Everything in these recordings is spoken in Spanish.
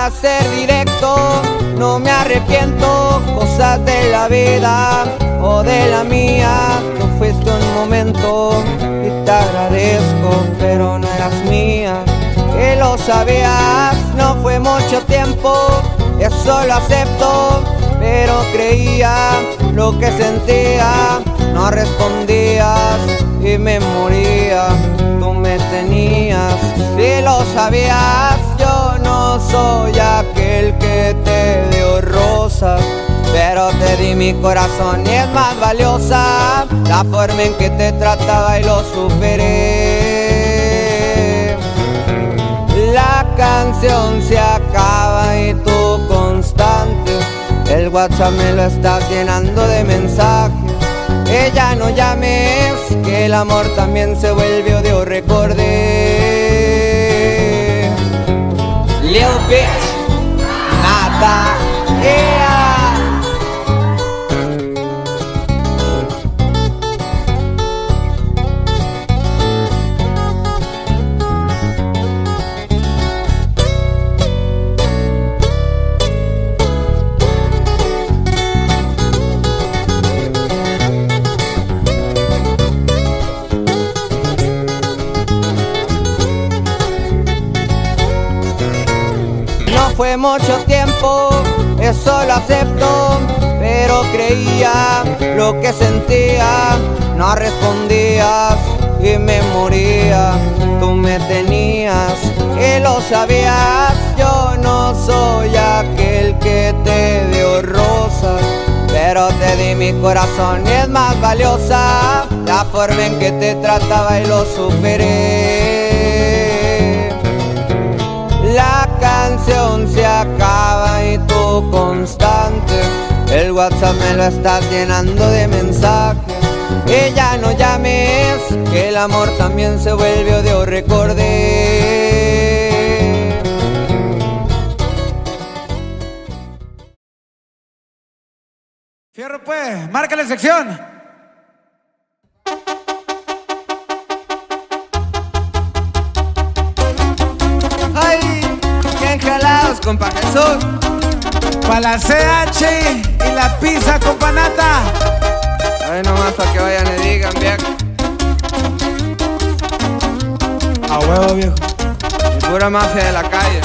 para ser directo, no me arrepiento. Cosas de la vida o de la mía, tú fuiste un momento y te agradezco, pero no eras mía. Que lo sabías, no fue mucho tiempo, eso lo acepto, pero creía lo que sentía, no respondías y me moría. Tú me tenías, si lo sabías, yo no soy aquel que te dio rosas, pero te di mi corazón y es más valiosa la forma en que te trataba y lo superé. La canción se acaba y tú constante, el WhatsApp me lo estás llenando de mensajes. Ya no llames, que el amor también se vuelve odio, recordé. Lil bitch, nada, yeah. Fue mucho tiempo, eso lo acepto, pero creía lo que sentía, no respondías y me moría. Tú me tenías y lo sabías, yo no soy aquel que te dio rosas, pero te di mi corazón y es más valiosa la forma en que te trataba y lo superé. La canción se acaba y tú constante, el WhatsApp me lo estás llenando de mensajes. Y ya no llames, que el amor también se vuelve odio, recordé. Fierro pues, márcale sección. Jalados, compa Jesús. Pa' la CH y la pizza con panata. Ay, nomás para que vayan y digan, viejo. A huevo, viejo. Y pura mafia de la calle.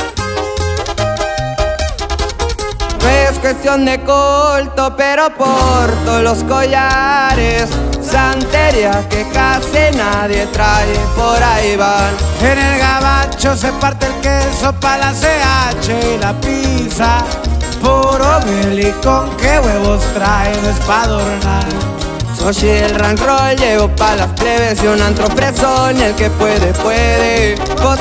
No es cuestión de culto, pero porto los collares, santería que casi nadie trae, por ahí van. En el gabacho se parte el queso pa' la CH y la pizza. Puro Billy, con qué huevos trae, no es pa' adornar. Sochi el rank roll, llevo pa' las plebes y un antro fresón, y el que puede, puede.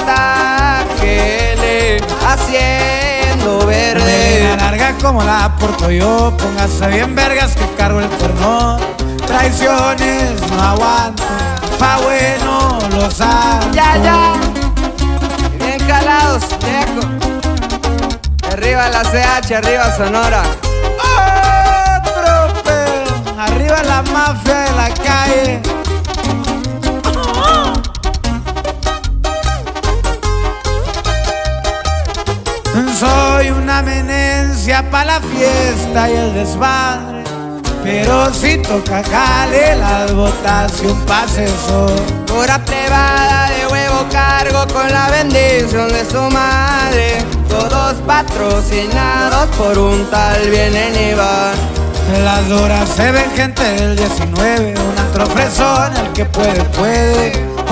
JGL, haciendo verde. La larga como la porto yo, póngase bien vergas que cargo el cuerno. Traiciones no aguanto, pa' bueno lo saben. Ya, ya, bien calados, viejo. Arriba la CH, arriba Sonora. Otro pedo, arriba la mafia de la calle. Soy una amenencia pa' la fiesta y el desmadre, pero si toca jale las botas y un pase son. Pura privada de huevo cargo con la bendición de su madre. Todos patrocinados por un tal vienen y van. En las horas se ven gente del 19, un antro fresón, el que puede, puede.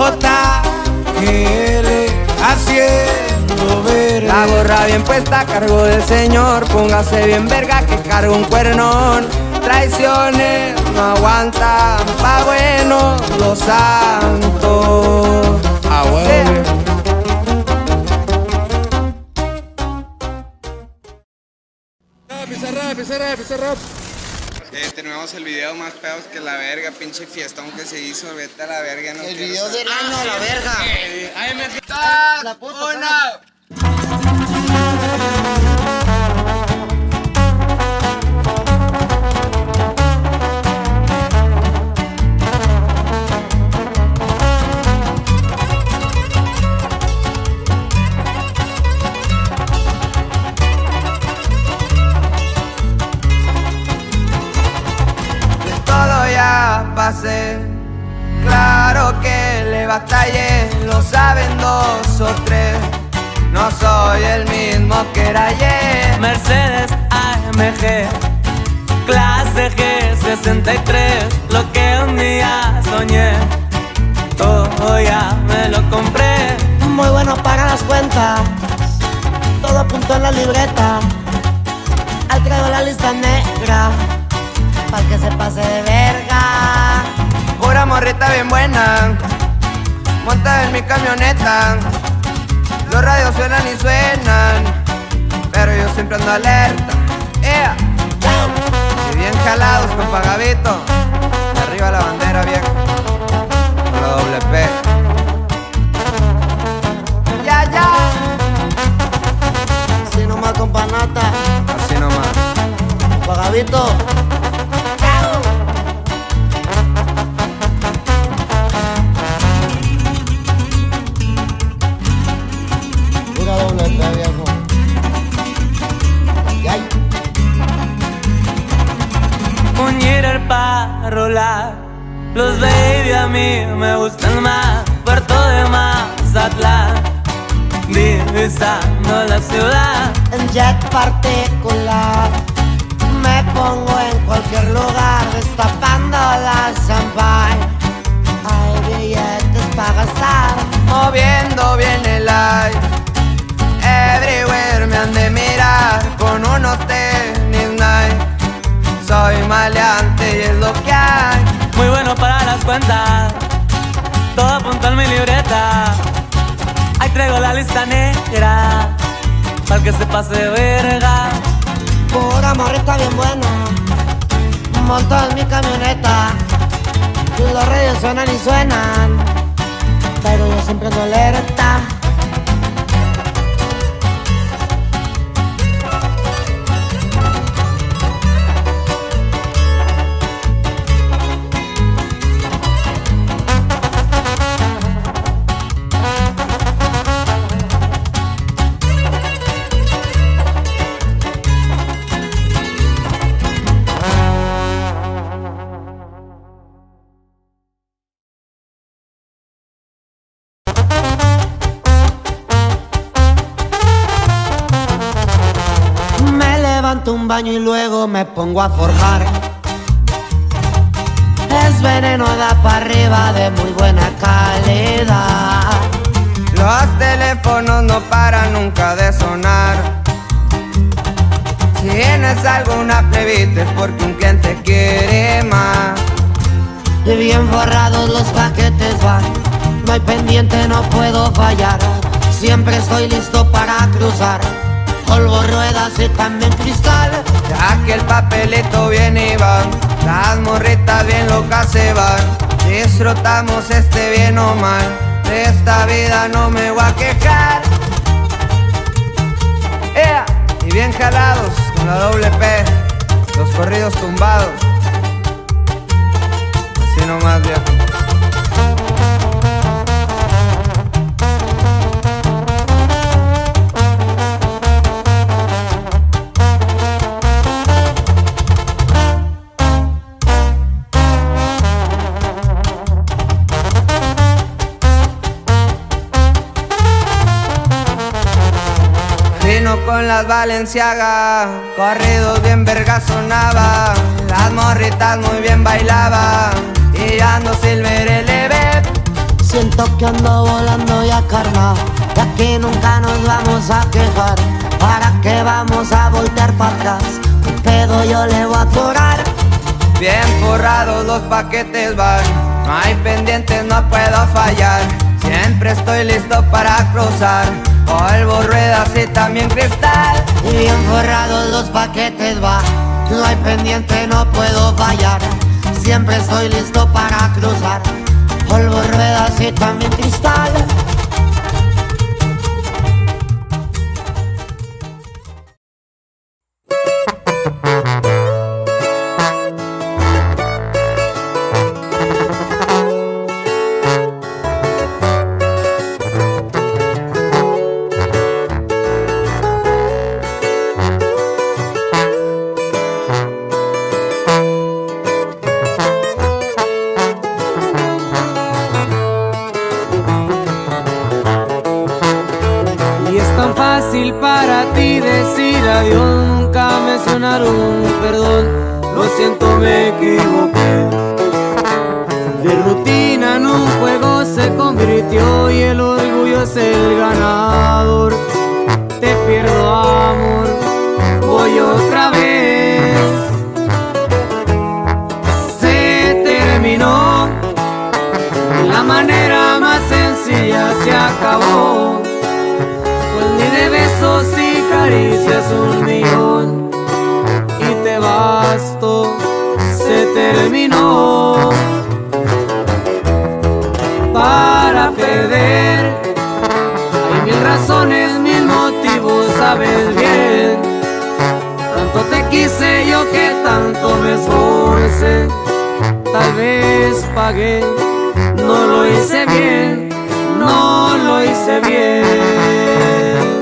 JGL, haciendo verde. La gorra bien puesta a cargo del señor, póngase bien verga que cargo un cuernón. Traiciones no aguantan, pa' bueno los santos. Ah, huevo. Pizarra. Tenemos el video más pedos que la verga, pinche fiestón que se hizo, vete a la verga. No el video del año a la verga. Ay, me La puta. saben dos o tres, no soy el mismo que era ayer. Mercedes AMG, clase G63, lo que un día soñé, todo ya me lo compré. Muy bueno para las cuentas, todo apuntó en la libreta. Ahí traigo la lista negra, para que se pase de verga. Pura morrita bien buena, montada en mi camioneta. Los radios suenan y suenan, pero yo siempre ando alerta. Y bien jalados con Pagavito, arriba la bandera vieja, con la doble P. Ya, ya. Así nomás con panata, Así nomás. Pagavito. Pura doble P, viejo. Ay. Un Jeter para rolar, los baby a mí me gustan más. Puerto de Mazatlán, divisando la ciudad. En jet particular me pongo en cualquier lugar, destapando la champagne. Hay billetes para gastar, Moviendo bien el aire, everywhere me han de mirar. Con unos tenis Nike, soy maleante y es lo que hay. Muy bueno para las cuentas, todo apunto en mi libreta. Ahí traigo la lista negra, para que se pase de verga. pura morrita bien buena, monto en mi camioneta. Los radios suenan y suenan, pero yo siempre ando alerta. Un baño y luego me pongo a forjar. Es veneno, da para arriba de muy buena calidad. Los teléfonos no paran nunca de sonar. Si tienes alguna plebita es porque un cliente quiere más. Y bien forrados los paquetes van, no hay pendiente, no puedo fallar. Siempre estoy listo para cruzar, polvo, ruedas y también cristal. Ya que el papelito viene y va, las morritas bien locas se van. Disfrutamos bien o mal, de esta vida no me voy a quejar. Y bien jalados con la doble P, los corridos tumbados. Así nomás, viejo. Con las Balenciaga, corridos bien verga sonaba. Las morritas muy bien bailaban, y ando Silver LB. Siento que ando volando ya, carnal, ya que nunca nos vamos a quejar. ¿Para qué vamos a voltear para atrás? ¿Qué pedo yo le voy a atorar? Bien forrados los paquetes van, no hay pendientes, no puedo fallar. Siempre estoy listo para cruzar, polvo, ruedas y también cristal. Y bien forrados los paquetes va, no hay pendiente, no puedo fallar. Siempre estoy listo para cruzar, polvo, ruedas y también cristal. tan fácil para ti decir adiós, nunca mencionar un perdón. Lo siento, me equivoqué. De rutina en un juego se convirtió y el orgullo es el ganador. Te pierdo, amor, voy otra vez. Se terminó, de la manera más sencilla se acabó. Pues ni de besos y caricias un millón y te basto, se terminó. Para perder hay mil razones, mil motivos, sabes bien. Tanto te quise yo que tanto me esforcé. Tal vez pagué, no lo hice bien, no lo hice bien.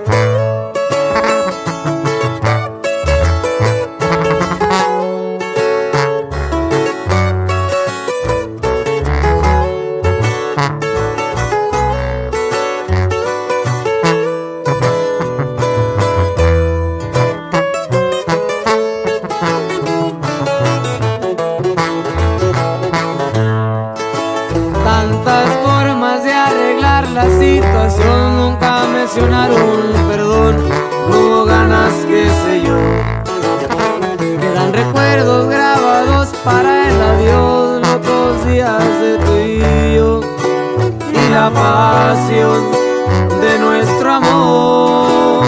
Nunca mencionar un perdón, no hubo ganas, qué sé yo. Quedan recuerdos grabados para el adiós, locos días de tú y yo, y la pasión de nuestro amor.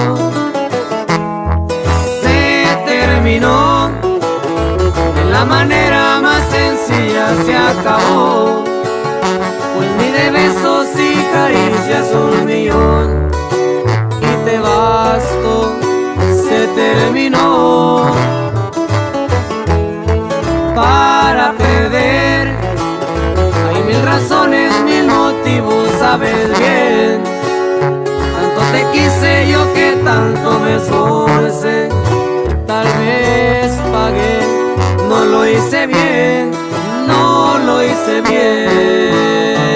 Se terminó, de la manera más sencilla se acabó. Pues ni de besos y caricias un millón y te basto, se terminó. Para perder hay mil razones, mil motivos, sabes bien. Tanto te quise yo que tanto me esforcé. Tal vez pagué, no lo hice bien, no lo hice bien.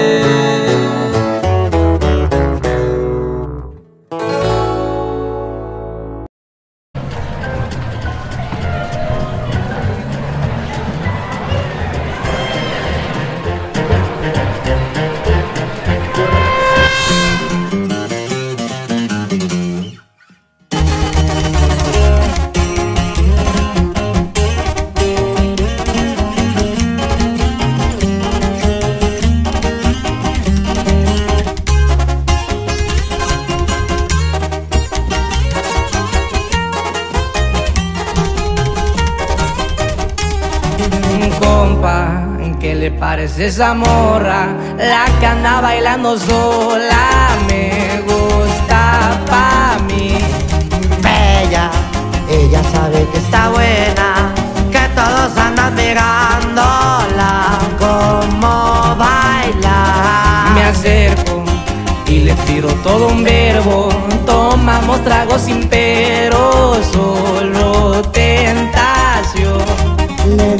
¿Qué le parece esa morra? La que anda bailando sola me gusta pa' mí. Bella, ella sabe que está buena, que todos andan mirándola como baila. Me acerco y le tiro todo un verbo. Tomamos tragos sin pero, solo tentación. Le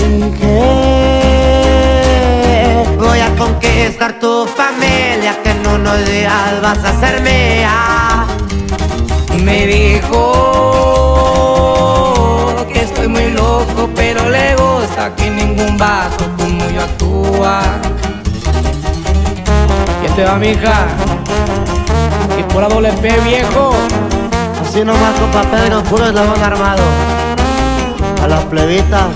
dije, voy a conquistar tu familia, que en unos días vas a ser mía. Me dijo que estoy muy loco, pero le gusta que ningún vato como yo actúa. ¿Qué te va, mija? Y por la doble P, viejo. Así nomás, compa Pedro, puro eslabón armado. A las plebitas.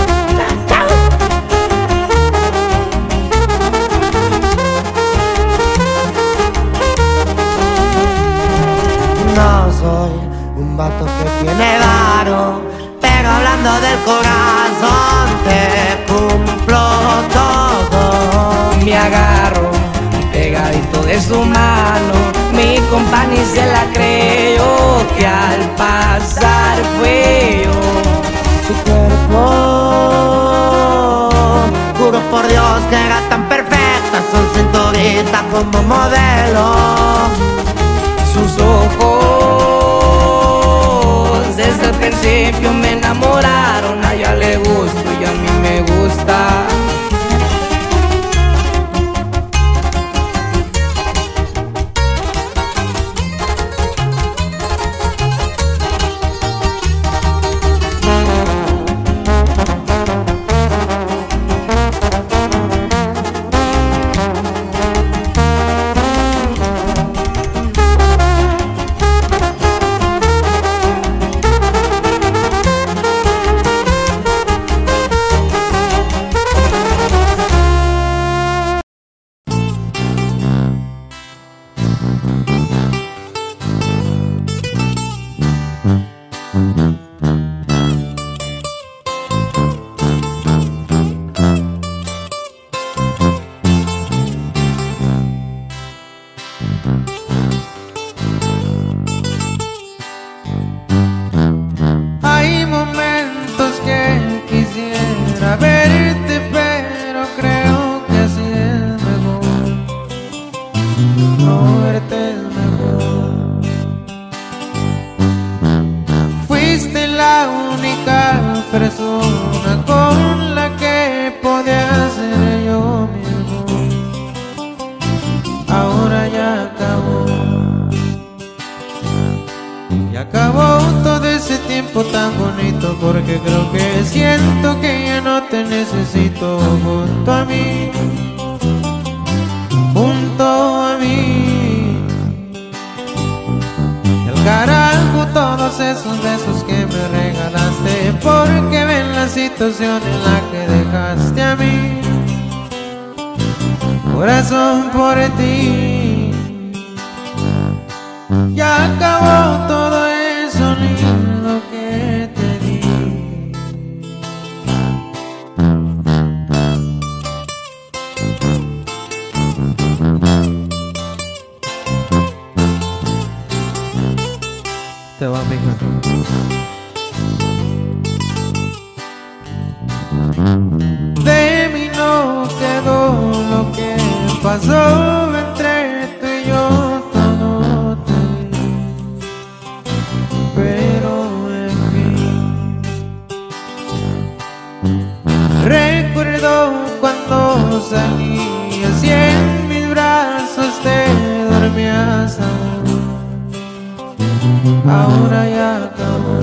No soy un vato que tiene varo, pero hablando del corazón te cumplo todo. Me agarro pegadito de su mano, mi compa ni se la creyó, que al pasar fue yo. Su cuerpo, juro por Dios que era tan perfecta, son cinturita como modelo. Sus ojos desde el principio me enamoraron, a ella le gusto y a mí me gusta. Hay momentos que quisiera verte, pero creo que así es mejor. No verte es mejor. Fuiste la única persona con la que podía ser yo mismo. Ahora ya acabó. Y acabó todo ese tiempo tan bonito, porque creo que siento que ya no te necesito junto a mí, junto a mí. Y al carajo todos esos besos que me regalaste, porque ven la situación en la que dejaste a mí. Corazón, por ti ya acabó todo eso lindo que te di. Te va, mija. De mí no quedó lo que pasó entre tú y yo. Recuerdo cuando salías y en mis brazos te dormías aún. Ahora ya acabó.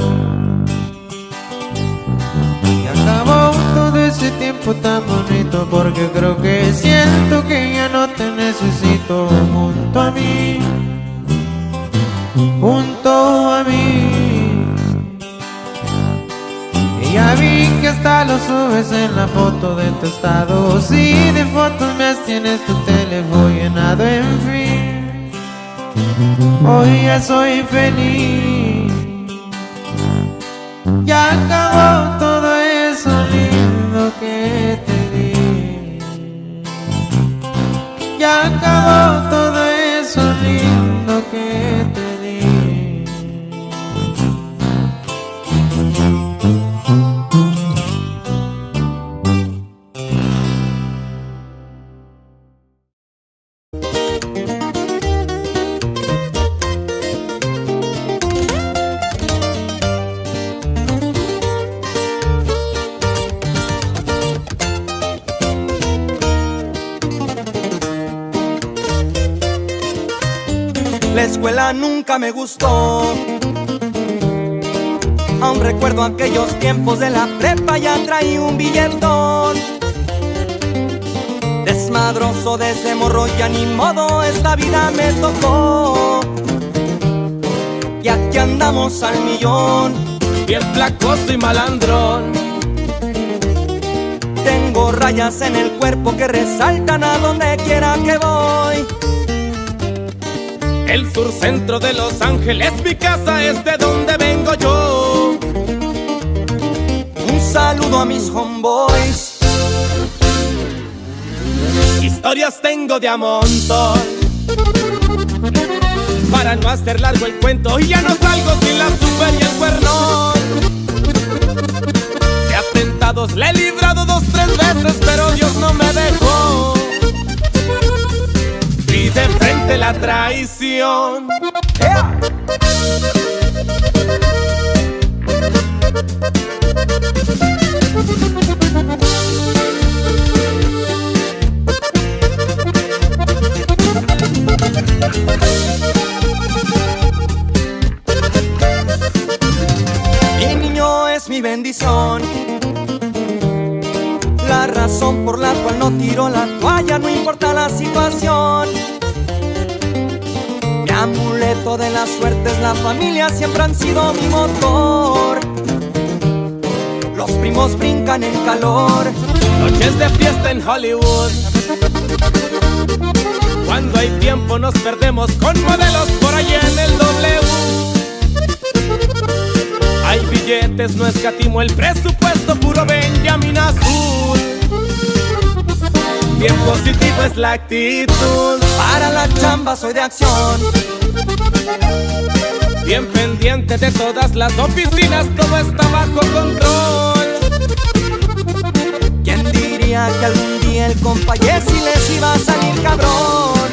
Y acabó todo ese tiempo tan bonito, porque creo que siento que ya no te necesito junto a mí, junto a mí. Y ya vi que hasta lo subes en la foto de tu estado. Si de fotos me tienes tu teléfono llenado, en fin. Hoy ya soy feliz. Ya acabó todo eso lindo que te di. Ya acabó todo eso lindo que te di. La escuela nunca me gustó. Aún recuerdo aquellos tiempos de la prepa, ya traía un billetón. Desmadroso desde morro, ya ni modo, esta vida me tocó. Y aquí andamos al millón, bien placoso y malandrón. Tengo rayas en el cuerpo que resaltan a donde quiera que voy. El sur centro de Los Ángeles, mi casa es de donde vengo yo. Un saludo a mis homeboys. Historias tengo de a montón. Para no hacer largo el cuento, y ya no salgo sin la super y el cuernón. De atentados le he librado 2, 3 veces, pero Dios no me dejó. Y de frente la traición. Mi niño es mi bendición, la razón por la cual no tiro la toalla, no importa la situación. Mi amuleto de la suerte es la familia, siempre han sido mi motor. Los primos brincan en calor, noches de fiesta en Hollywood. Cuando hay tiempo nos perdemos con modelos por allá en el W. Hay billetes, no escatimo el presupuesto, puro Benjamin Azul. bien positivo es la actitud. Para la chamba soy de acción, bien pendiente de todas las oficinas, todo está bajo control. ¿quién diría que algún día el compa Jessy les iba a salir cabrón?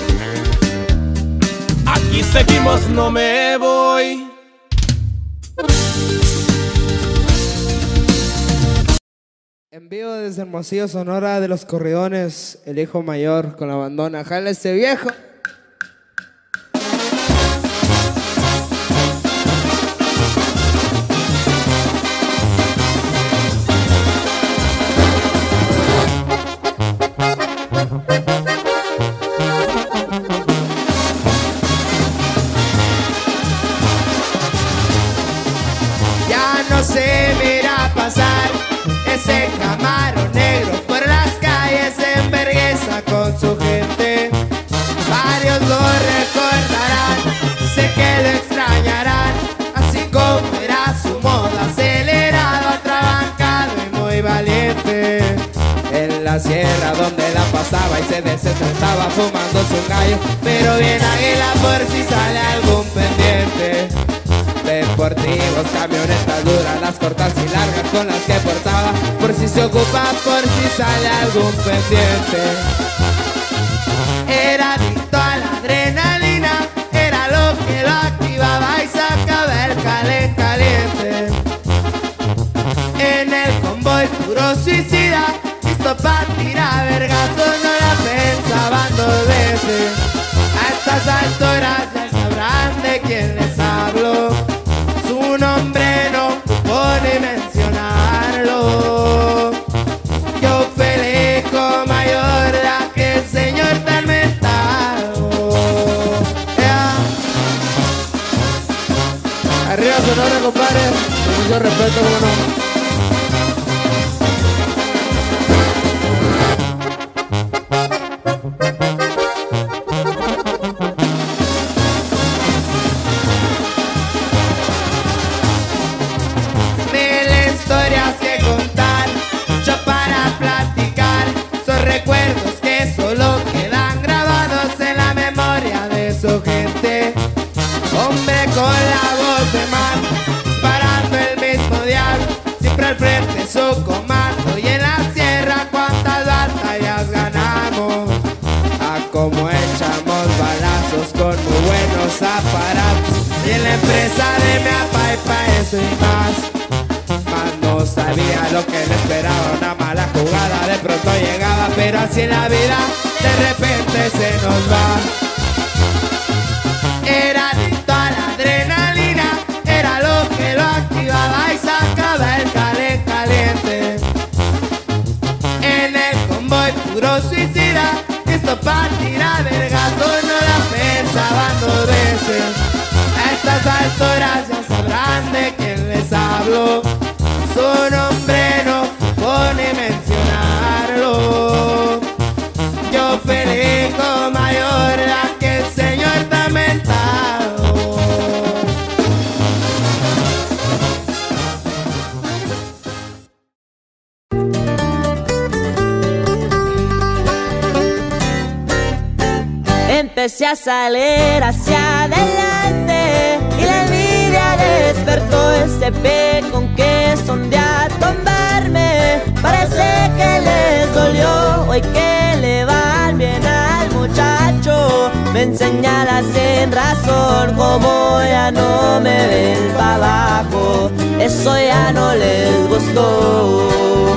Aquí seguimos, no me voy. En vivo desde Hermosillo, Sonora, de Los Corridones, el hijo mayor con la bandona. ¡Jala ese viejo! Ya no se mira pasar ese Camaro negro por las calles en vergüenza con su gente. Varios lo recordarán, sé que lo extrañarán, así como era su moda, acelerado, atrabancado y muy valiente. En la sierra donde la pasaba y se desestresaba fumándose un gallo, pero bien águila por si sale algún pendiente. Deportivos, camionetas duras, las cortas y largas con las que portaba, por si se ocupa, por si sale algún pendiente. Era adicto a la adrenalina, era lo que lo activaba y sacaba el caliente. En el convoy puro suicida, listo pa' tirar vergazos, no la pensaban dos veces. A estas alturas ya sabrán de quién les hablo. Su nombre no pone mencionarlo. Yo felijo mayor la que el señor tan mentado. Arriba Sonora, compadre. Con mucho respeto, ¿cómo no? Mil historias que contar, mucho para platicar. Son recuerdos que solo quedan grabados en la memoria de su gente. Hombre con la voz de mar, parando el mismo dial, siempre al frente su comando. Y en la sierra cuántas batallas ganamos, a como echamos balazos con muy buenos aparatos. Y en la empresa de mi papá y pa' eso y más. No sabía lo que le esperaba, una mala jugada de pronto llegaba, pero así la vida de repente se nos va. Era adicto a la adrenalina, era lo que lo activaba y sacaba el caliente. En el convoy puro suicida, listo pa' tirar vergazos, no la pensaban dos veces. A estas alturas ya sabrán de quién les hablo. Su nombre no pone mencionarlo. Yo felijo mayor la que el señor está mentado. Empecé a salir hacia adelante y la envidia despertó ese pe con que sondea tumbarme. Parece que les dolió hoy que le van bien al muchacho. Me enseña sin razón como ya no me ven para abajo. Eso ya no les gustó.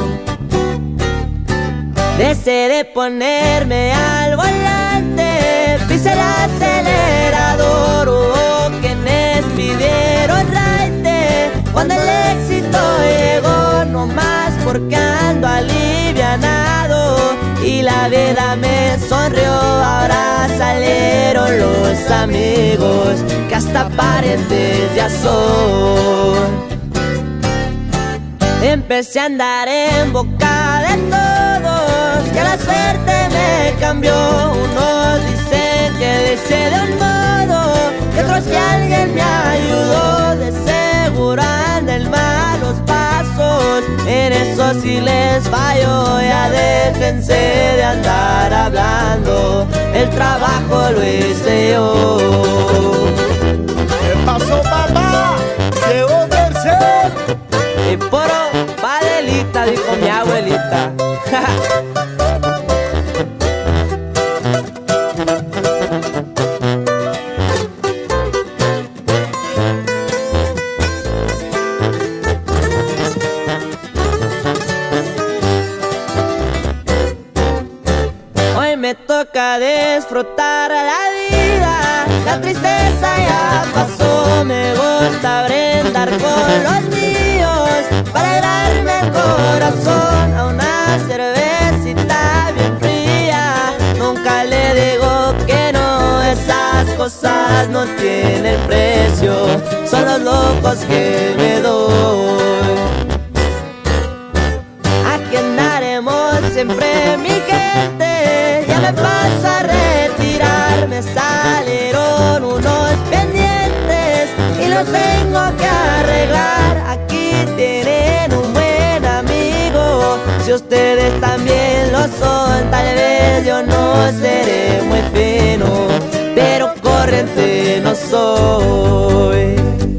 Decidí ponerme al volante, pisé el acelerador, hubo quienes pidieron raite. Cuando el éxito llegó, no más porque ando alivianado y la vida me sonrió. Ahora salieron los amigos que hasta parientes ya son. Empecé a andar en boca de todos, que la suerte me cambió. Unos dicen que hice de un modo, y otros que alguien me ayudó. De seguro anda en malos pasos besos, en eso sí les fallo. Ya déjense de andar hablando, el trabajo lo hice yo. ¿Qué pasó, papá? Llegó Tercer. Y poro padelita, dijo mi abuelita. Hoy me toca disfrutar la vida, la tristeza ya pasó. Me gusta brindar con los míos para alegrarme el corazón. A una cervecita bien fría, nunca le digo que no. Esas cosas no tienen precio, son los locos que me doy. Aquí andaremos siempre mi gente, ya me pasa a retirar. Me salieron unos pendientes y los tengo que arreglar. Aquí tienen un buen amigo, si ustedes también lo son. Tal vez yo no seré muy fino, pero corriente no soy.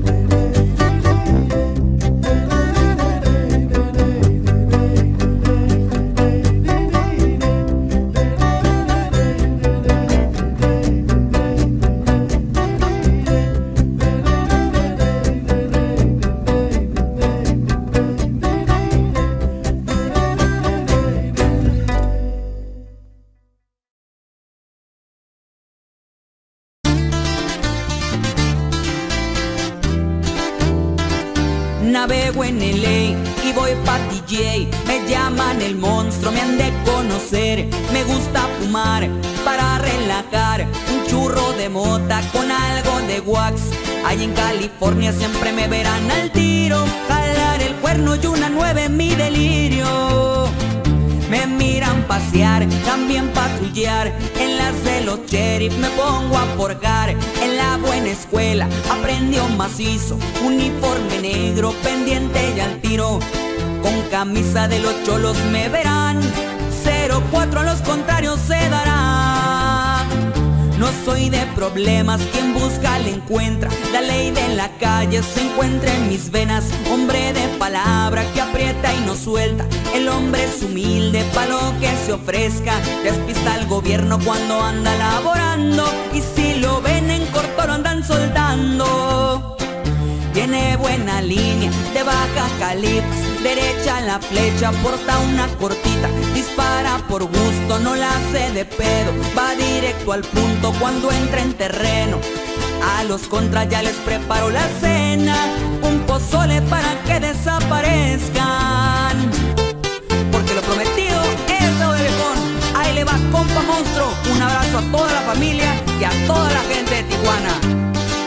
Navego en LA y voy pa' DJ. Me llaman el monstruo, me han de conocer. Me gusta fumar para relajar, un churro de mota con algo de wax. Allí en California siempre me verán al tiro, jalar el cuerno y una 9 en mi delirio. Me miran pasear, también patrullar. En las de los sheriff me pongo a forjar. En la buena escuela aprendió macizo, uniforme negro, pendiente y al tiro. Con camisa de los cholos me verán, 04 a los contrarios se dará. No soy de problemas, quien busca le encuentra. La ley de la calle se encuentra en mis venas. Hombre de palabra que aprieta y no suelta. El hombre es humilde pa' lo que se ofrezca. Despista al gobierno cuando anda laborando, y si lo ven en corto lo andan soltando. Tiene buena línea de baja calibre, derecha la flecha, porta una cortita. Dispara por gusto, no la hace de pedo, va directo al punto cuando entra en terreno. A los contras ya les preparo la cena, un pozole para que desaparezcan. Porque lo prometido es deuda de viejón. Ahí le va, compa monstruo. Un abrazo a toda la familia y a toda la gente de Tijuana.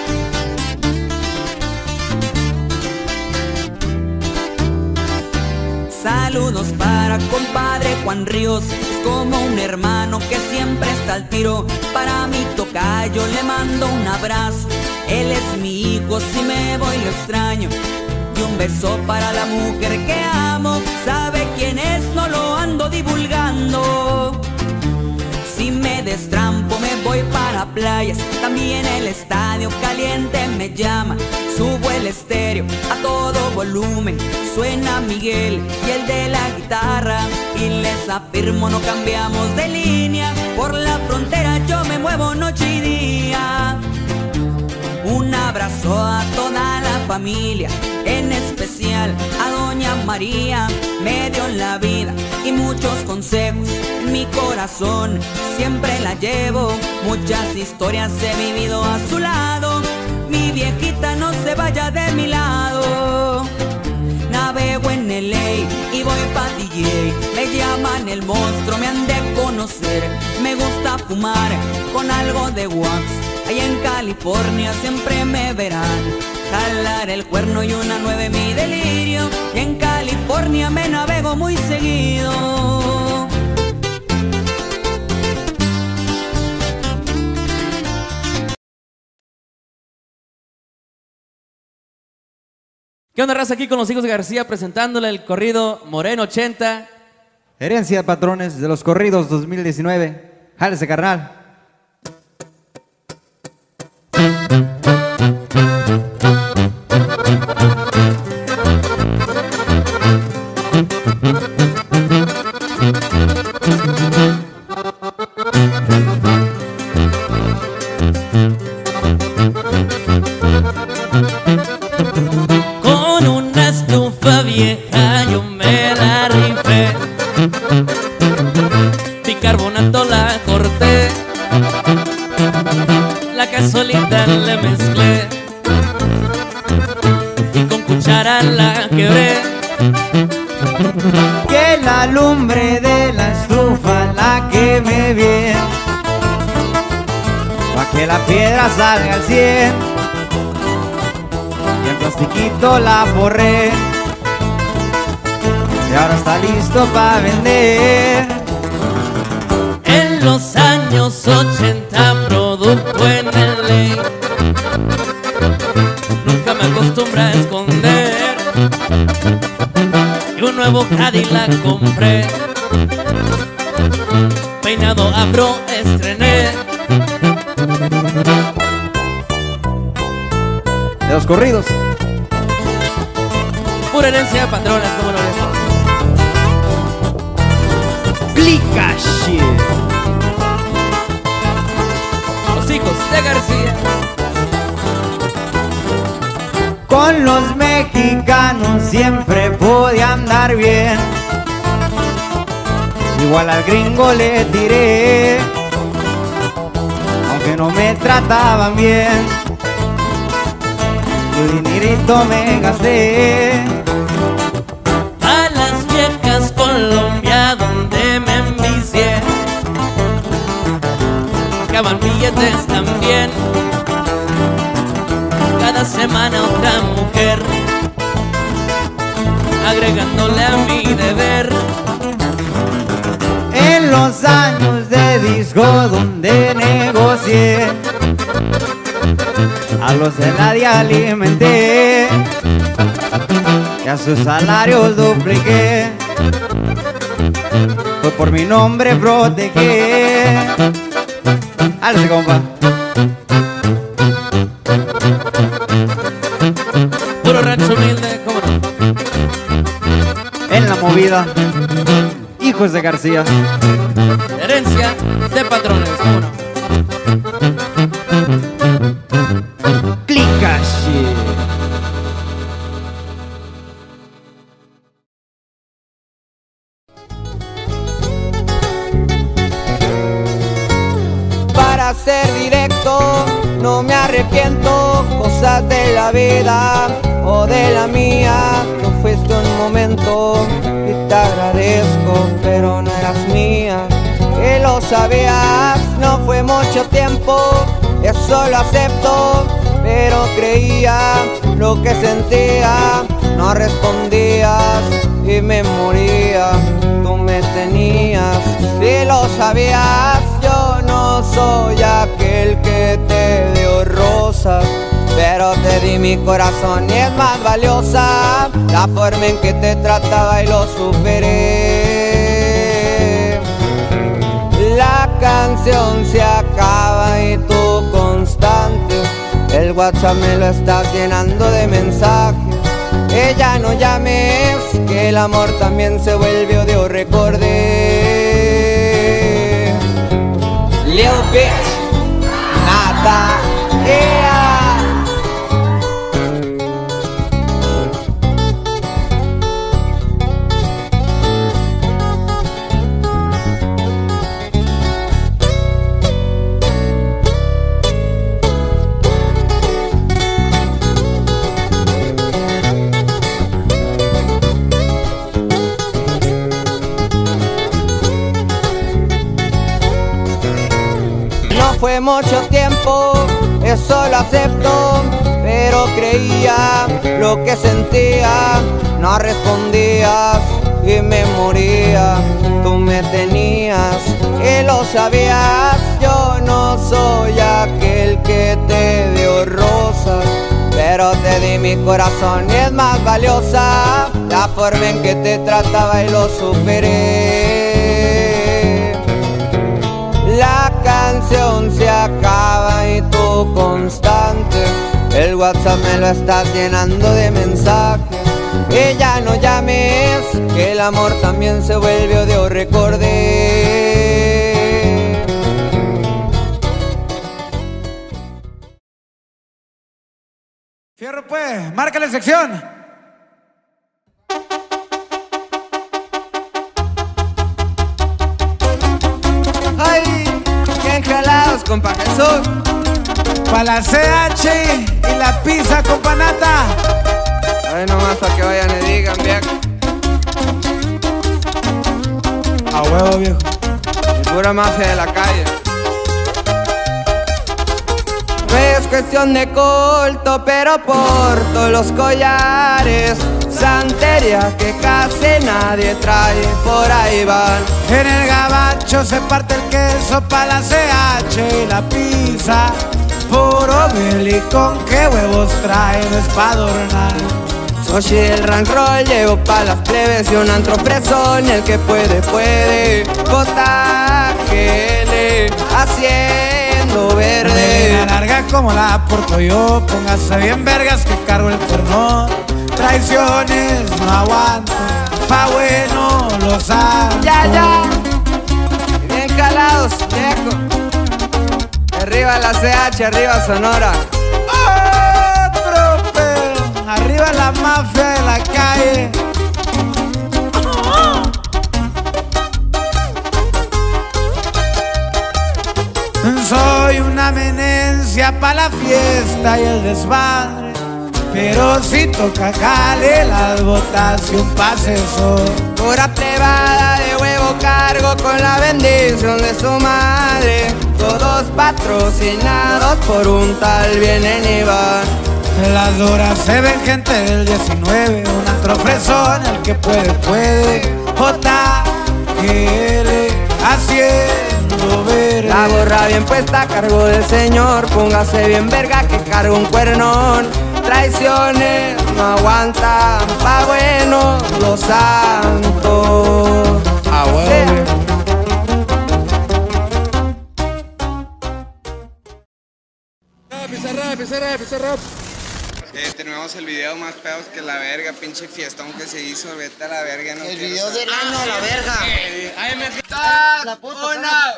Saludos para compadre Juan Ríos, es como un hermano que siempre está al tiro. Para mi tocayo le mando un abrazo, él es mi hijo, si me voy lo extraño. Y un beso para la mujer que amo, sabe quién es, no lo ando divulgando. Si me destrampo me voy para playas, también el estadio caliente me llama. Subo el estéreo a todo volumen, suena Miguel y el de la guitarra. Y les afirmo no cambiamos de línea, por la frontera yo me muevo noche y día. Un abrazo a toda la familia, en especial a doña María. Me dio la vida y muchos consejos, en mi corazón siempre la llevo. Muchas historias he vivido a su lado, mi viejita no se vaya de mi lado. Navego en LA y voy pa' DJ, me llaman el monstruo, me han de conocer. Me gusta fumar con algo de wax, ahí en California siempre me verán. Jalar el cuerno y una 9 mi delirio, y en California me navego muy seguido. ¿Qué onda, raza? Aquí con los hijos de García presentándole el corrido Moreno 80. Herencia de patrones de los corridos 2019. Jálese, carnal. Con una estufa vieja yo me la rifé, bicarbonato la corté, la gasolina le mezclé y con cuchara la quebré. Que la lumbre de la estufa la queme bien, pa' que la piedra salga al 100. Y en plastiquito la forré, y ahora está listo para vender. En los años 80 producto en el ley, nunca me acostumbré a esconder, y un nuevo Cadillac compré, peinado afro estrené. De los corridos. Pura herencia de patrones, como lo ves. Plica shit. Los hijos de García. Con los mexicanos siempre podía andar bien, igual al gringo le tiré, aunque no me trataban bien. Tu dinerito me gasté. A las viejas Colombia donde me envicié, acaban billetes también. Cada semana otra mujer, agregándole a mi deber. En los años de disco donde negocié, a los de nadie alimenté, y a sus salarios dupliqué. Fue por mi nombre protegí. Álese, compa. Puro rancho humilde, cómo no. En la movida, hijos de García. Herencia de patrones, cómo no. Clica shit. Para ser directo, no me arrepiento. Cosas de la vida o de la mía. Tú fuiste un momento y te agradezco, pero no eras mía. Que lo sabías, no fue mucho tiempo, eso lo acepto, pero creía lo que sentía. No respondías y me moría, tú me tenías. Si lo sabías, yo no soy aquel que te dio rosas, pero te di mi corazón y es más valiosa la forma en que te trataba y lo superé. La canción se acaba y tú constante, el WhatsApp me lo estás llenando de mensajes. Ella no llames, que el amor también se vuelve odio, recordé. Lil bitch, nada, yeah. Fue mucho tiempo, eso lo acepto, pero creía lo que sentía. No respondías y me moría, tú me tenías y lo sabías. Yo no soy aquel que te dio rosas, pero pero te di mi corazón y es más valiosa la forma en que te trataba y lo superé. La canción se acaba y tú constante, el WhatsApp me lo estás llenando de mensajes. Y ya no llames, que el amor también se vuelve odio, recordé. Fierro pues, márcale sección. Ay, bien jalados, compa Jesús. Pa' la CH y la pizza con panata. Ay, nomás para que vayan y digan, viejo. A huevo, viejo. Y pura mafia de la calle. No es cuestión de culto, pero porto los collares, santería que casi nadie trae, por ahí van. En el gabacho se parte el queso pa' la CH y la pizza. Puro Billy, con qué huevos trae, no es pa' adornar. Sochi el rank roll, llevo pa' las plebes y un antro fresón, el que puede, puede. JGL, haciendo verde. Una larga como la porto yo, póngase bien vergas que cargo el cuerno. Traiciones no aguanto, pa' bueno los amo. Ya, ya, bien calados, viejo. Arriba la CH, arriba Sonora. Otro pedo, arriba la mafia de la calle. Soy una amenencia pa' la fiesta y el desmadre, pero si toca jale las botas y un pase sol. Pura plebada de huevo cargo con la bendición de su madre. Todos patrocinados por un tal vienen y van. En las horas se ven gente del 19, un antro fresón, el que puede, puede. JGL, haciendo verde. La gorra bien puesta a cargo del señor, póngase bien verga que cargo un cuernón. Traiciones no aguantan, pa' bueno los santos. Ah, bueno. Tenemos el video más pedos que la verga, pinche fiestón que se hizo, vete a la verga. No el video del año a la verga. La puta.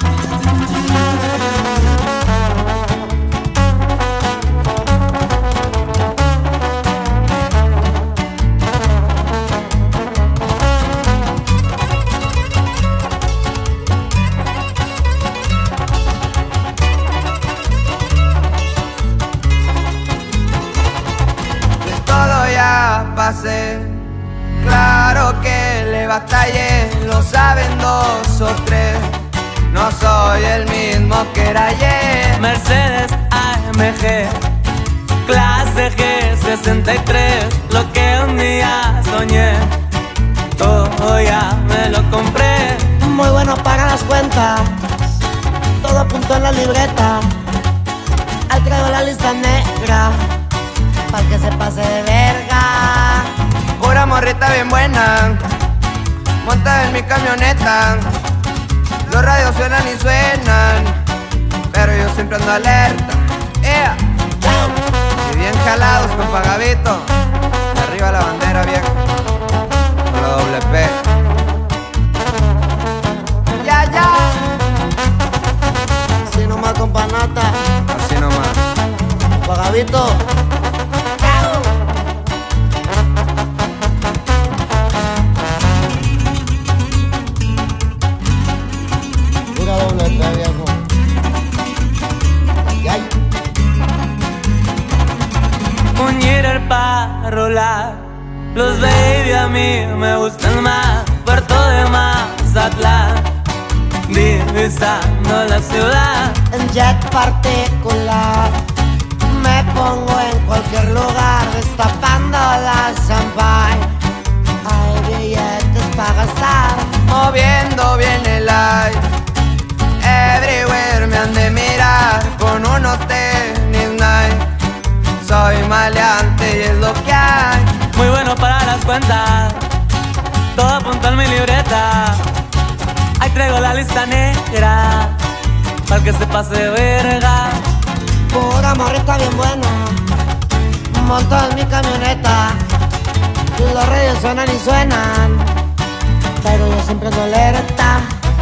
Pasé, claro que le batallé, lo saben 2 o 3. No soy el mismo que era ayer. Mercedes AMG, clase G63, lo que un día soñé, todo ya me lo compré. Muy bueno para las cuentas, todo apuntó en la libreta. Ahí traigo la lista negra, pa'l que se pase de verga. Pura morrita bien buena, monta en mi camioneta. Los radios suenan y suenan, pero yo siempre ando alerta. Y bien jalados con Pagavito. Arriba la bandera vieja, con la doble P. Ya, ya. Así nomás con panata. Así nomás. Pagavito. Para rolar, los baby a mí me gustan más. Puerto de Mazatlán, divisando la ciudad. En jet particular me pongo en cualquier lugar, destapando la champagne. Hay billetes para gastar, moviendo bien el light. Everywhere me han de mirar con unos tenis Nike. Soy mal cuentas, todo apunta en mi libreta. Ahí traigo la lista negra, para que se pase de verga. Pura morrita bien buena, monto en mi camioneta. Los radios suenan y suenan, pero yo siempre ando alerta.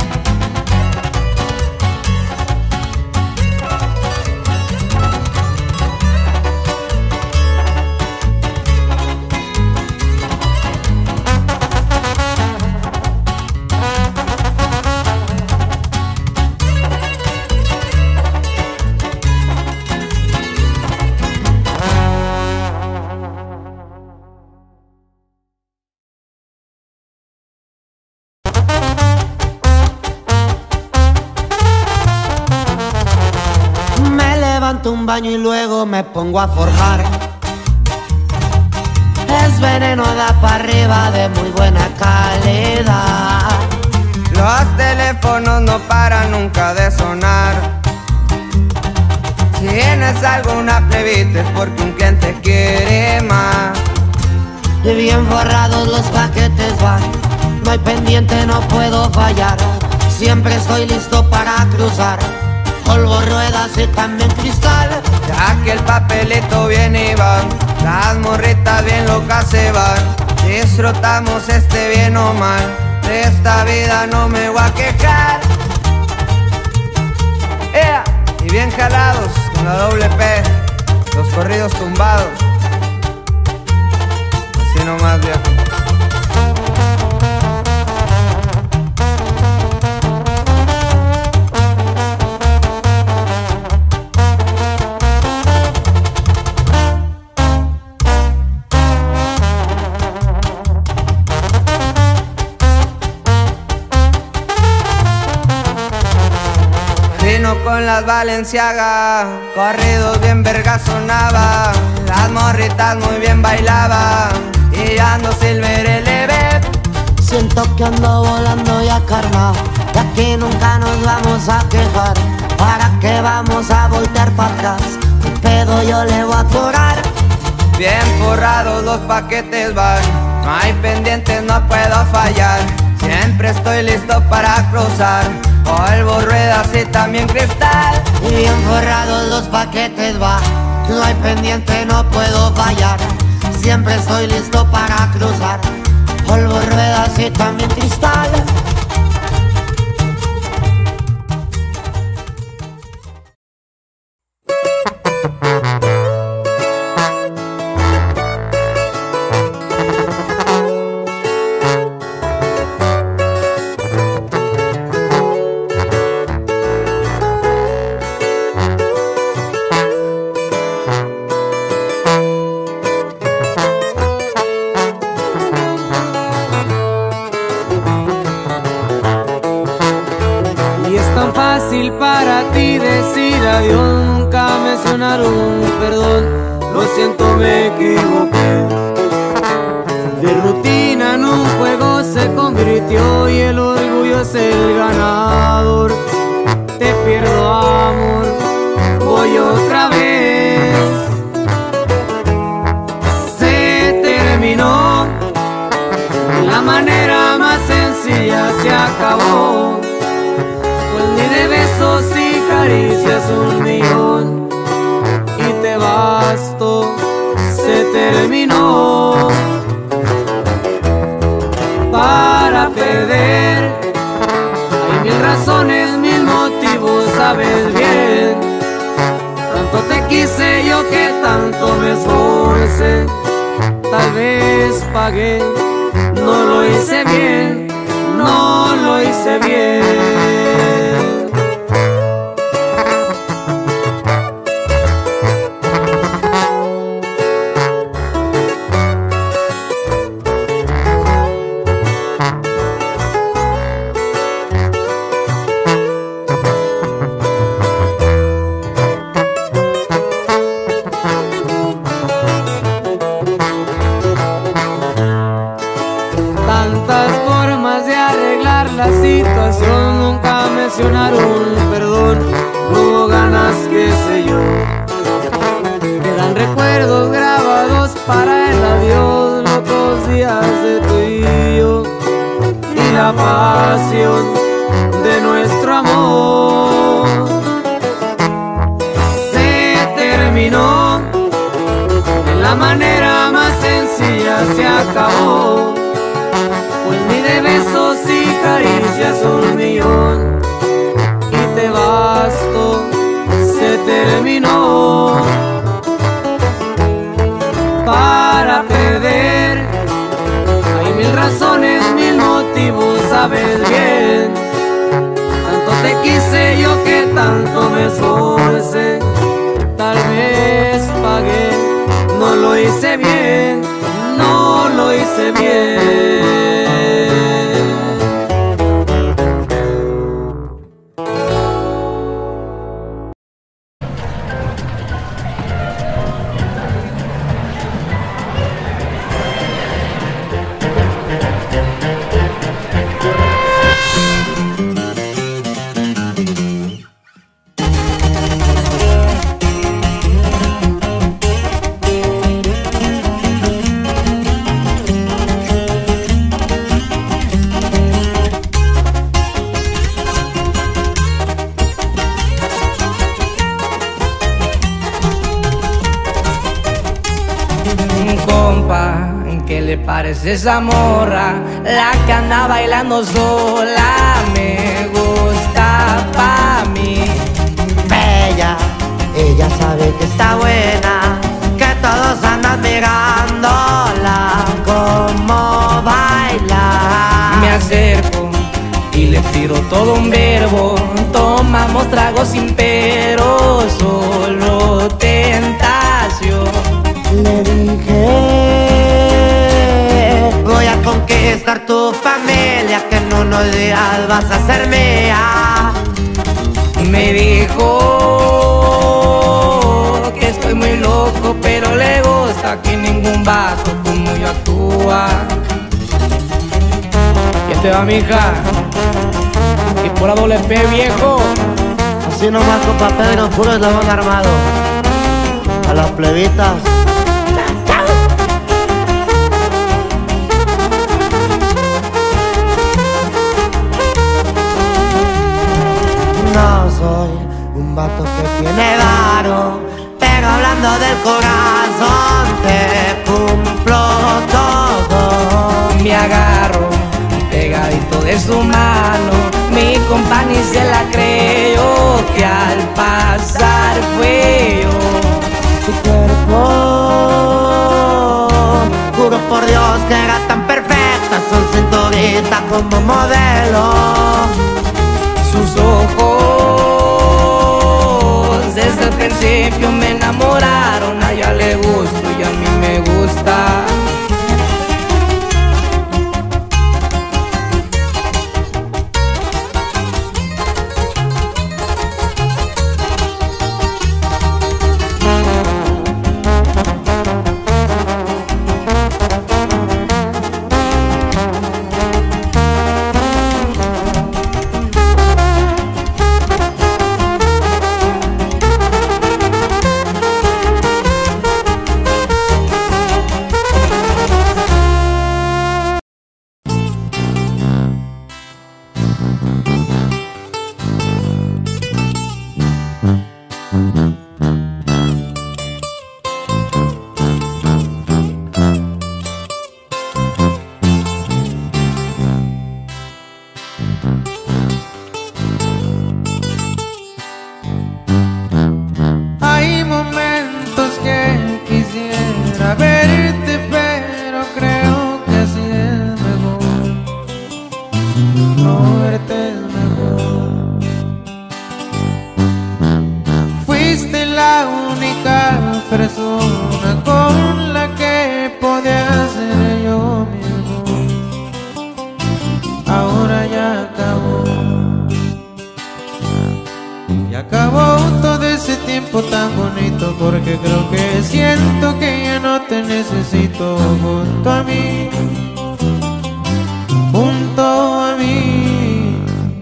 Un baño y luego me pongo a forjar. Es veneno, da para arriba de muy buena calidad. Los teléfonos no paran nunca de sonar. Si tienes alguna plebita es porque un cliente quiere más. Y bien forrados los paquetes van, no hay pendiente, no puedo fallar. Siempre estoy listo para cruzar. Polvo, ruedas y también cristal. Ya que el papelito viene y va, las morritas bien locas se van. Disfrutamos bien o mal, de esta vida no me voy a quejar. Y bien jalados con la doble P, los corridos tumbados. Así nomás, viejo. Con las Balenciaga, corridos bien verga sonaba. Las morritas muy bien bailaban, y ando Silver LB. Siento que ando volando ya, carnal, y aquí nunca nos vamos a quejar. ¿Para qué vamos a voltear para atrás? Mi pedo yo le voy a atorar. Bien forrados los paquetes van, no hay pendientes, no puedo fallar. Siempre estoy listo para cruzar. Polvo, ruedas y también cristal. Y bien forrados los paquetes va, no hay pendiente, no puedo fallar. Siempre estoy listo para cruzar. Polvo, ruedas y también cristal. Para ti decir adiós, nunca mencionar un perdón. Lo siento, me equivoqué. De rutina en un juego se convirtió y el orgullo es el ganador. Te pierdo, amor, voy otra vez. Se terminó, la manera más sencilla se acabó. Ni de besos y caricias 1.000.000 y te basto, se terminó. Para perder hay 1000 razones, 1000 motivos, sabes bien. Tanto te quise yo que tanto me esforcé. Tal vez pagué, no lo hice bien, no lo hice bien. Tantas formas de arreglar la situación, nunca la pasión de nuestro amor se terminó, de la manera más sencilla se acabó, pues ni de besos y caricias 1.000.000 y te basto, se terminó. Para perder hay 1000 razones, 1000 motivos, sabes bien. Tanto te quise yo que tanto me esforcé, tal vez pagué, no lo hice bien, no lo hice bien. ¿Qué le parece esa morra? La que anda bailando sola, me gusta pa' mí. Bella, ella sabe que está buena, que todos andan mirándola como baila. Me acerco y le tiro todo un verbo, tomamos tragos sin pero, solo tentación. Le dije, voy a conquistar tu familia, que en unos días vas a ser mía. Me dijo que estoy muy loco, pero le gusta que ningún vato como yo actúa. ¿Quién te va, mija? Y por la doble P, viejo. Así nomás, compa Pedro, puro eslabón armado. A las plebitas. No soy un vato que tiene varo, pero hablando del corazón te cumplo todo. Me agarro pegadito de su mano, mi compa ni se la creyó, que al pasar fue yo. Su cuerpo, juro por Dios que era tan perfecta, son cinturita como modelo. Sus ojos desde el principio me enamoraron, a ella le gusto y a mí me gusta. Hay momentos que quisiera verte, pero creo que así es mejor. No verte es mejor. Fuiste la única persona con la que podía ser yo mismo. Ahora ya acabó. Y acabó todo ese tiempo tan bonito, porque creo que siento que ya no te necesito junto a mí, junto a mí.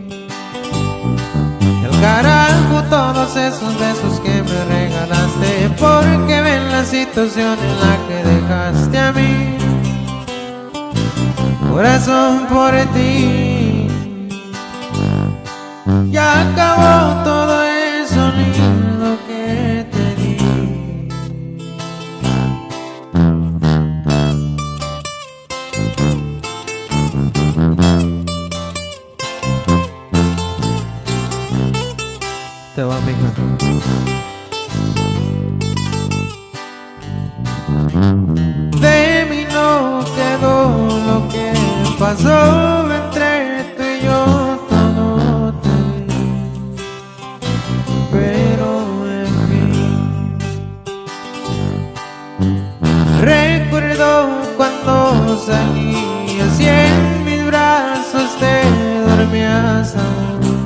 El carajo todos esos besos que me regalaste, porque ven la situación en la que dejaste a mí. Corazón por ti. Ya acabó todo eso lindo que te di. Te va, mija. De mí no quedó lo que pasó entre tú y yo, todo te di. Pero en fin, recuerdo cuando salías y en mis brazos te dormías aún.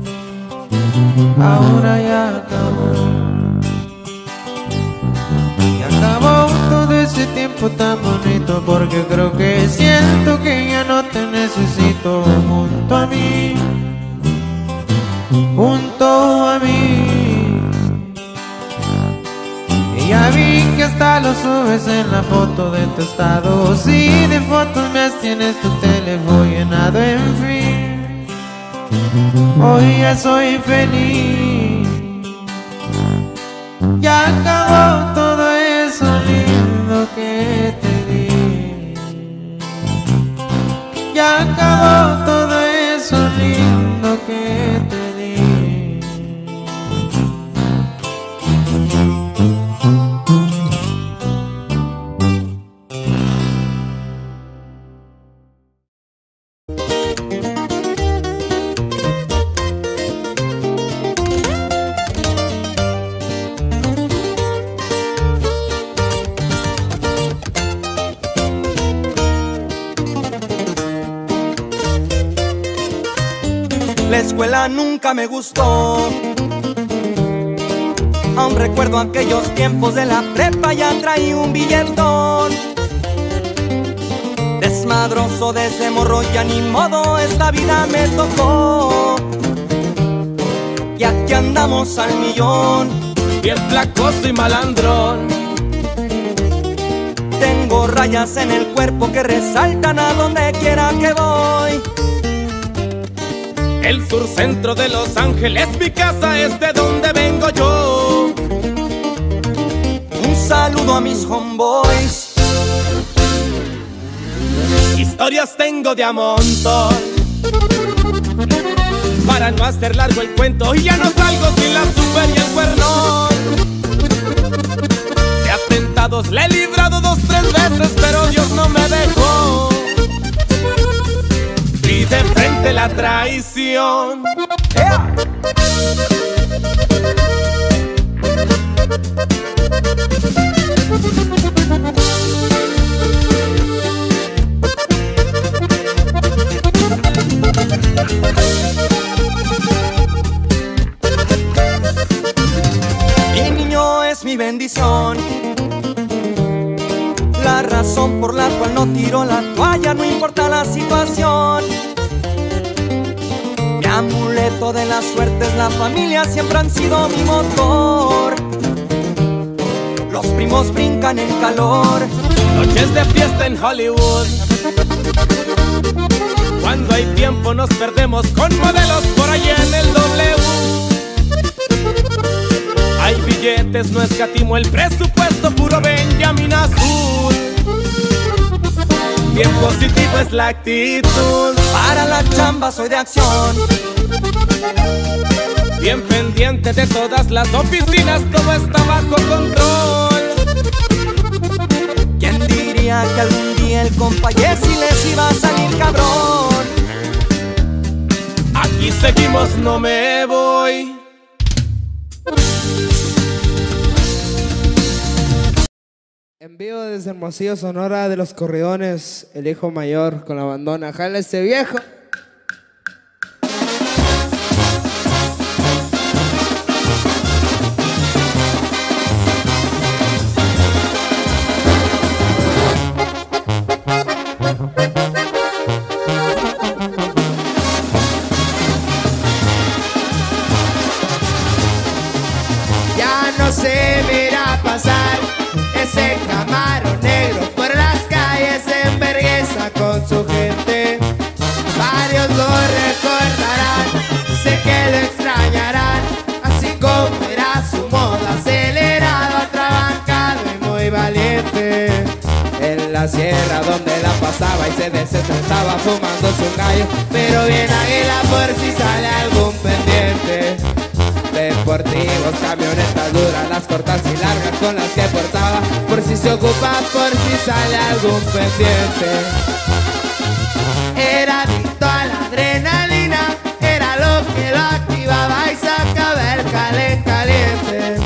Ahora ya acabó. Acabó todo ese tiempo tan bonito, porque creo que siento que ya no te necesito junto a mí, junto a mí. Y ya vi que hasta lo subes en la foto de tu estado. Si de fotos me tienes tu teléfono llenado, en fin, hoy ya soy feliz. Ya acabó todo eso lindo que te di. Ya acabó todo eso lindo que te di. La escuela nunca me gustó. Aún recuerdo aquellos tiempos de la prepa, ya traí un billetón. Desmadroso de ese morro, ya ni modo, esta vida me tocó. Y aquí andamos al millón, bien placoso y malandrón. Tengo rayas en el cuerpo que resaltan a donde quiera que voy. El sur centro de Los Ángeles, mi casa es de donde vengo yo. Un saludo a mis homeboys. Historias tengo de a montón. Para no hacer largo el cuento, y ya no salgo sin la super y el cuernón. De atentados le he librado 2, 3 veces, pero Dios no me dejó. Y de frente la traición. Mi niño es mi bendición, la razón por la cual no tiro la toalla, no importa la situación. Mi amuleto de la suerte es la familia, siempre han sido mi motor. Los primos brincan en calor, noches de fiesta en Hollywood. Cuando hay tiempo nos perdemos con modelos por allá en el W. Hay billetes, no escatimo el presupuesto, puro Benjamin azul. Bien positivo es la actitud, para la chamba soy de acción. Bien pendiente de todas las oficinas, todo está bajo control. ¿Quién diría que algún día el compa Jessy les iba a salir cabrón? Aquí seguimos, no me voy. En vivo desde Hermosillo, Sonora, de Los Corridones, el hijo mayor con la bandona. ¡Jala ese viejo! Ya no se verá pasar ese Camaro negro por las calles en vergüenza con su gente. Va la sierra donde la pasaba y se desestresaba fumándose un gallo. Pero bien águila por si sale algún pendiente. Deportivos, camionetas duras, las cortas y largas con las que portaba, por si se ocupa, por si sale algún pendiente. Era adicto a la adrenalina, era lo que lo activaba y sacaba el caliente.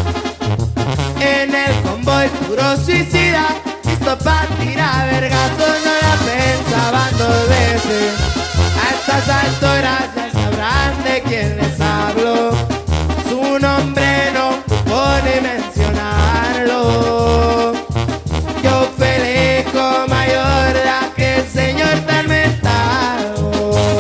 En el convoy puro suicida, listo pa' tirar vergazos, no la pensaban dos veces. A estas alturas ya sabrán de quién les hablo. Su nombre no pone mencionarlo. Yo Felejo Mayor, la que el señor tan mentado.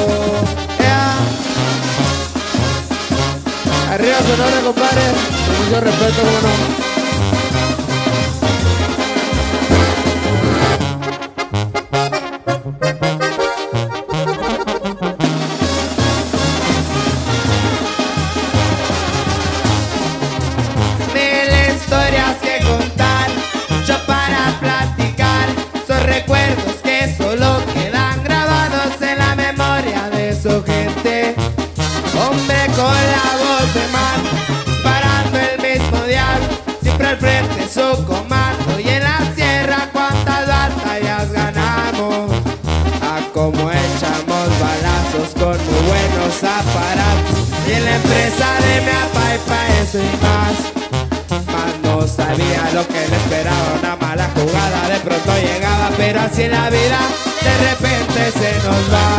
Arriba Sonora, compadre. Con mucho respeto, ¿cómo no? Su comando y en la sierra cuántas batallas ganamos. A como echamos balazos con muy buenos aparatos. Y en la empresa de mi papá y pa' eso y más no sabía lo que le esperaba. Una mala jugada de pronto llegaba, pero así la vida de repente se nos va.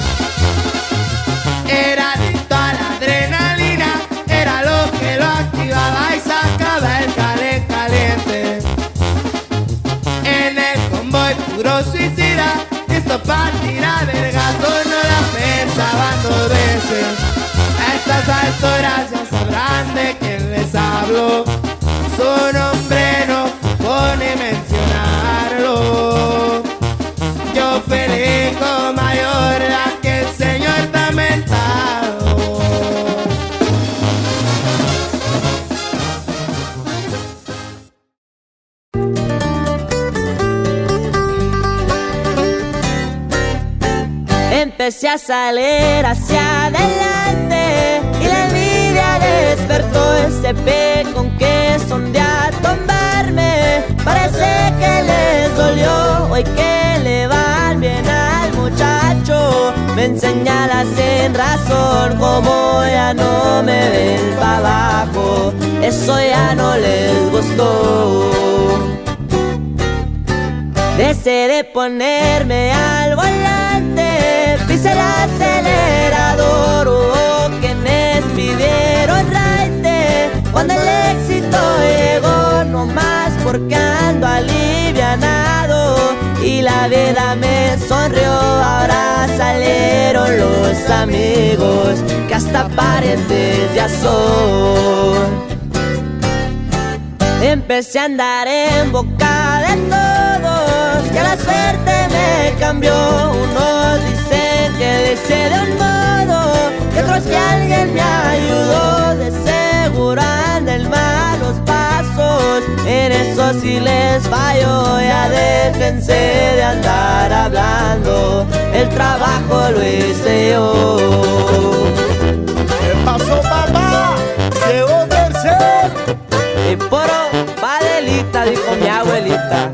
Era adicto a la adrenalina, era lo que lo activaba y sacaba el caliente. En el convoy puro suicida, listo pa' tirar vergazos, no la pensaban dos veces. A estas alturas ya sabrán de quién les hablo. Su nombre no pone mencionarlo. Yo Felejo Mayor, la que el señor está mentado. Empecé a salir hacia adelante y la envidia despertó ese pe con que sondea tumbarme. Parece que les dolió hoy que le van bien al muchacho. Me enseña la sin razón, como ya no me ven pa' abajo, eso ya no les gustó. Decidí ponerme al volante, pisé el acelerador, hubo quienes pidieron raite. Cuando el éxito llegó, no más porque ando alivianado y la vida me sonrió. Ahora salieron los amigos que hasta parientes ya son. Empecé a andar en boca de todos, que la suerte me cambió. Unos dicen que hice de un modo, y otros que alguien me ayudó. De seguro anda en malos pasos, en eso sí les fallo. Ya déjense de andar hablando, el trabajo lo hice yo. ¿Qué pasó, papá? Llegó Tercer. Y poro padelita, dijo mi abuelita.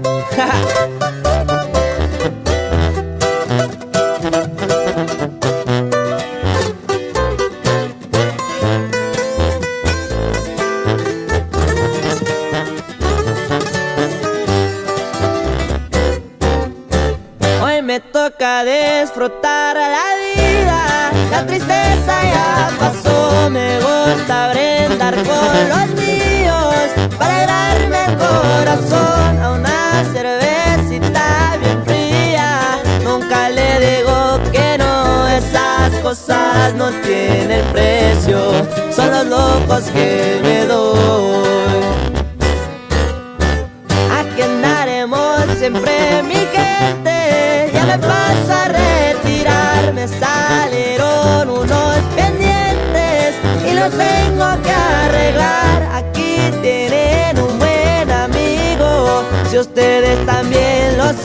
Hoy me toca disfrutar la vida, la tristeza ya pasó. Me gusta brindar con los míos para alegrarme el corazón a una cervecita bien fría. Nunca le digo que no, esas cosas no tienen precio, son los locos que me doy. Aquí andaremos siempre mi gente, ya me paso a retirar. Me salieron unos pendientes y los tengo que arreglar. Aquí tienen un buen amigo, si ustedes también lo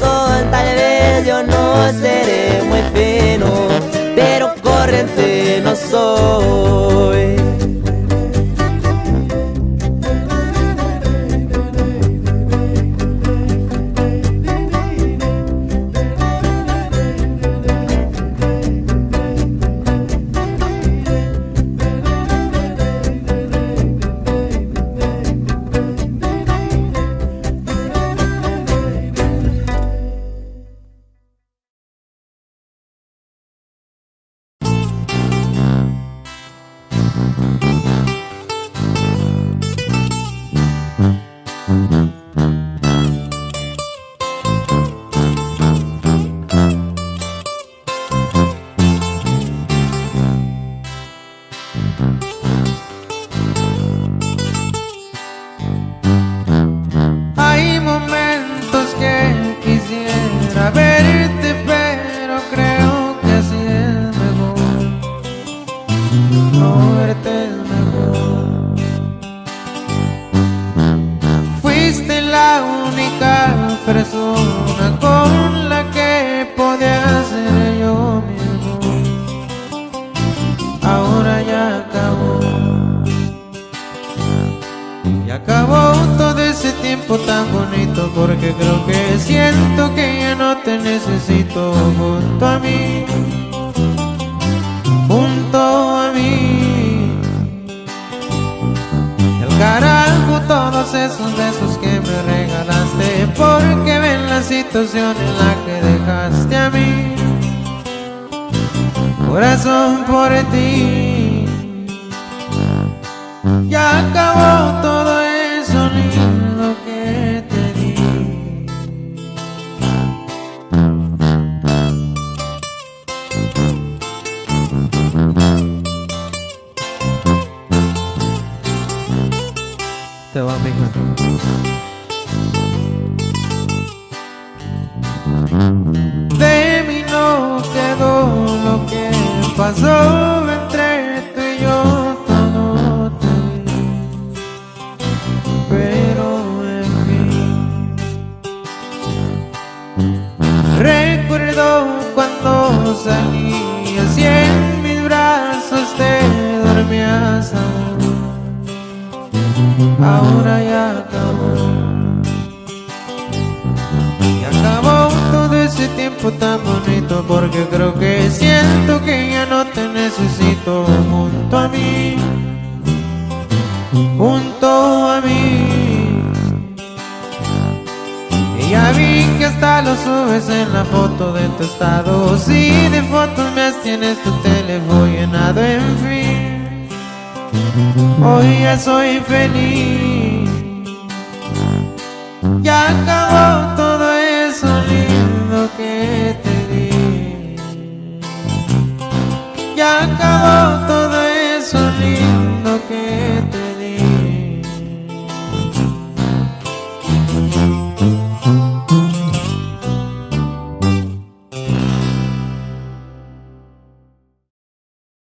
persona con la que podía ser yo mismo. Ahora ya acabó. Y acabó todo ese tiempo tan bonito, porque creo que siento que ya no te necesito junto a mí, junto a mí. El carajo todos esos besos que me regalaste, porque ven la situación en la que dejaste a mí, corazón por ti. Ya acabó todo eso lindo que te di. Te va, mija. De mí no quedó lo que pasó entre tú y yo. Recuerdo cuando salías y en mis brazos te dormías aún. Ahora ya acabó. Y acabó todo ese tiempo tan bonito, porque creo que siento que ya no te necesito junto a mí, junto a mí. Y ya vi que hasta lo subes en la foto de tu estado. Si de fotos me tienes tu teléfono llenado, en fin. Hoy ya soy feliz. Ya acabó todo